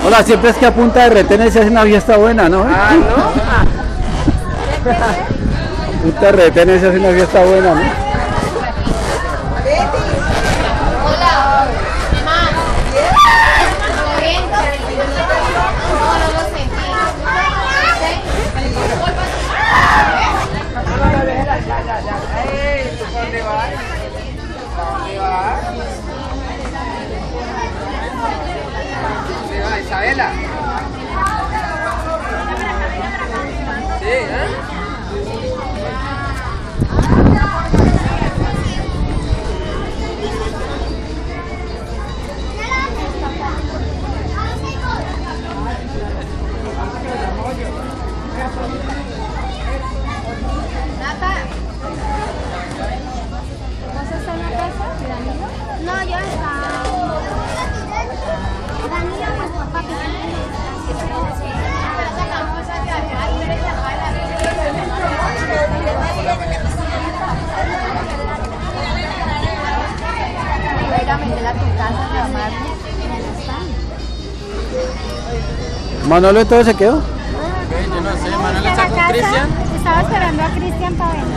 Hola, siempre es que a punta de retenes se hace una fiesta buena, ¿no? Ah, ¿no? Punta de retenes se hace una fiesta buena, ¿no? Isabela. Sí, ¿eh? ¿Vas a estar en la casa de Danilo? No, yo estaba. Danilo, pues papá, ir a meterla a tu casa, llamarle. Manolo entonces se quedó. Yo no sé, Manuel está con Cristian. Estaba esperando a Cristian para venir.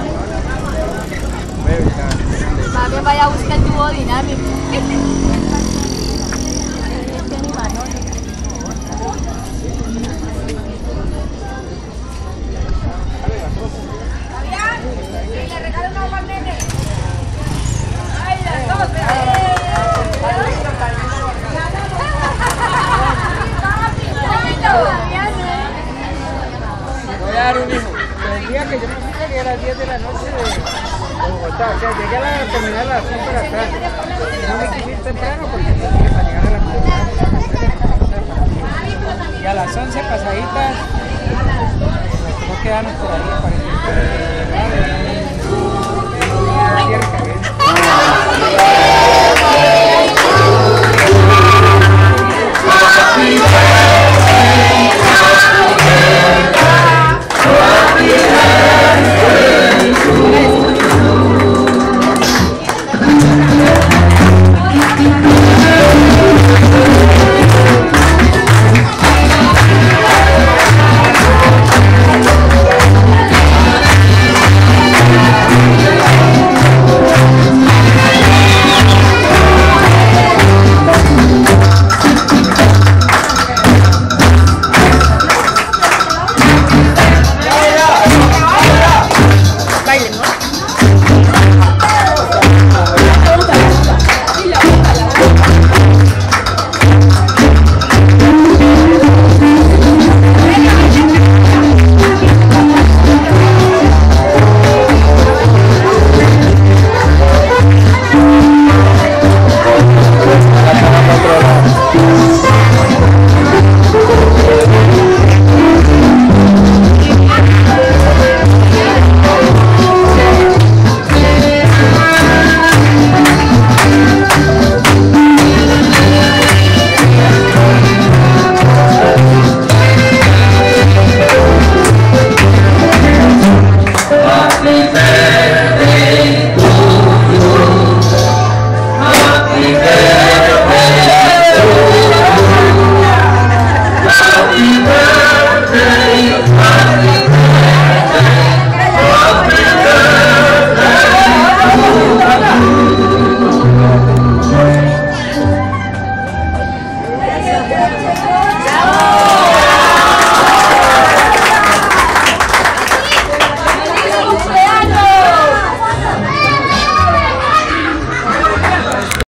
Más bien vaya a buscar el tubo dinámico. Le regalo una hoja al nene. ¡Ay, las dos! Voy a dar un hijo. El día que yo me fui llegué a las 10 de la noche de Bogotá. O sea, llegué a la terminal a las 5 de la tarde. No me quise ir temprano porque tenía que llegar a la mañana. Y a las 11 pasaditas no quedamos por ahí, parece.